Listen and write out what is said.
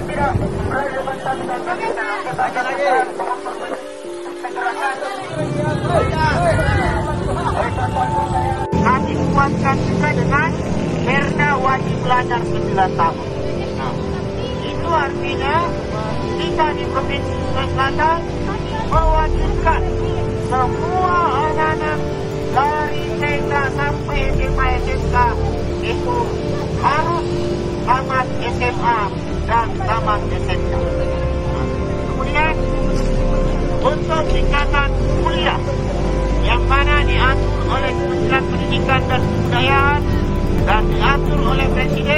Kami kuatkan juga dengan perda wajib belajar 9 tahun. Nah, itu artinya kita di Provinsi Sulawesi Selatan mewajibkan semua anak-anak dari TK sampai SMA SMK itu harus tamat SMA dan tamat SMK. Kemudian untuk tingkatan kuliah yang mana diatur oleh Kementerian Pendidikan dan Kebudayaan dan diatur oleh Presiden